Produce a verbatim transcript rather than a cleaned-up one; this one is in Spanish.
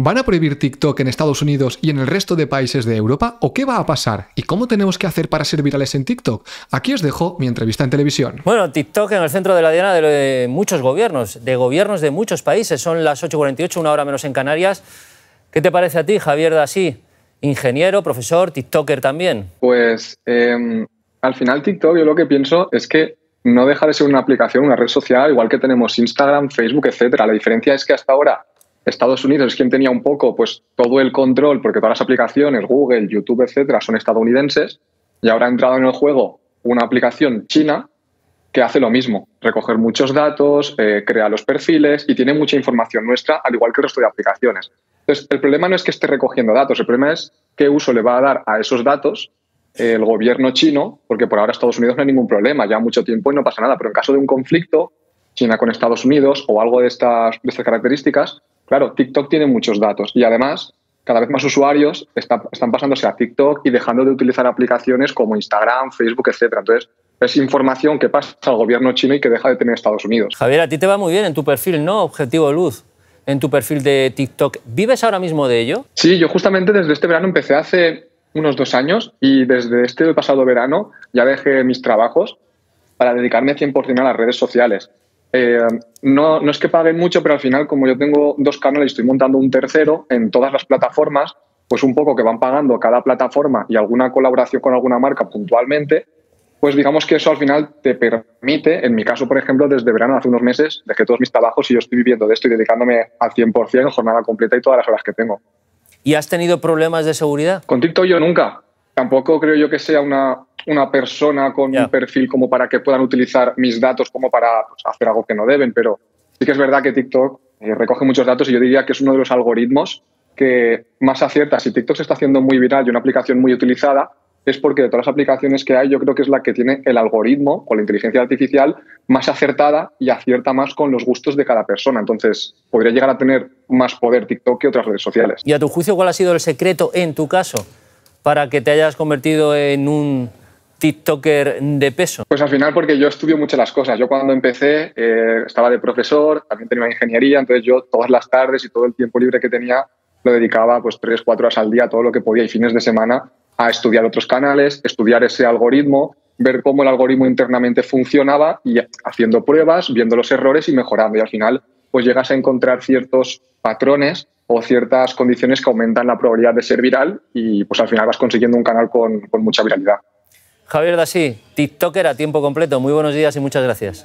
¿Van a prohibir TikTok en Estados Unidos y en el resto de países de Europa? ¿O qué va a pasar? ¿Y cómo tenemos que hacer para ser virales en TikTok? Aquí os dejo mi entrevista en televisión. Bueno, TikTok en el centro de la diana de muchos gobiernos, de gobiernos de muchos países. Son las ocho y cuarenta y ocho, una hora menos en Canarias. ¿Qué te parece a ti, Javier Dasí? Ingeniero, profesor, tiktoker también. Pues eh, al final TikTok yo lo que pienso es que no deja de ser una aplicación, una red social, igual que tenemos Instagram, Facebook, etcétera. La diferencia es que hasta ahora Estados Unidos es quien tenía un poco pues, todo el control, porque todas las aplicaciones, Google, YouTube, etcétera, son estadounidenses, y ahora ha entrado en el juego una aplicación china que hace lo mismo, recoger muchos datos, eh, crea los perfiles y tiene mucha información nuestra, al igual que el resto de aplicaciones. Entonces, el problema no es que esté recogiendo datos, el problema es qué uso le va a dar a esos datos eh, el gobierno chino, porque por ahora Estados Unidos no hay ningún problema, ya mucho tiempo y no pasa nada, pero en caso de un conflicto, China con Estados Unidos o algo de estas, de estas características, claro, TikTok tiene muchos datos y además cada vez más usuarios está, están pasándose a TikTok y dejando de utilizar aplicaciones como Instagram, Facebook, etcétera. Entonces, es información que pasa al gobierno chino y que deja de tener Estados Unidos. Javier, a ti te va muy bien en tu perfil, ¿no? Objetivo Luz, en tu perfil de TikTok. ¿Vives ahora mismo de ello? Sí, yo justamente desde este verano empecé hace unos dos años y desde este pasado verano ya dejé mis trabajos para dedicarme cien por cien a las redes sociales. Eh, no, no es que paguen mucho, pero al final, como yo tengo dos canales y estoy montando un tercero en todas las plataformas, pues un poco que van pagando cada plataforma y alguna colaboración con alguna marca puntualmente, pues digamos que eso al final te permite, en mi caso, por ejemplo, desde verano, hace unos meses, dejé todos mis trabajos y yo estoy viviendo de esto y dedicándome al cien por cien, jornada completa y todas las horas que tengo. ¿Y has tenido problemas de seguridad? Con TikTok yo nunca. Tampoco creo yo que sea una, una persona con yeah. un perfil como para que puedan utilizar mis datos como para pues, hacer algo que no deben, pero sí que es verdad que TikTok eh, recoge muchos datos y yo diría que es uno de los algoritmos que más acierta. Si TikTok se está haciendo muy viral y una aplicación muy utilizada, es porque de todas las aplicaciones que hay yo creo que es la que tiene el algoritmo o la inteligencia artificial más acertada y acierta más con los gustos de cada persona. Entonces, podría llegar a tener más poder TikTok que otras redes sociales. ¿Y a tu juicio cuál ha sido el secreto en tu caso para que te hayas convertido en un tiktoker de peso? Pues al final porque yo estudio mucho las cosas. Yo cuando empecé eh, estaba de profesor, también tenía una ingeniería, entonces yo todas las tardes y todo el tiempo libre que tenía lo dedicaba pues tres, cuatro horas al día, todo lo que podía y fines de semana a estudiar otros canales, estudiar ese algoritmo, ver cómo el algoritmo internamente funcionaba y haciendo pruebas, viendo los errores y mejorando. Y al final pues llegas a encontrar ciertos patrones o ciertas condiciones que aumentan la probabilidad de ser viral y pues al final vas consiguiendo un canal con, con mucha viralidad. Javier Dasí, tiktoker a tiempo completo. Muy buenos días y muchas gracias.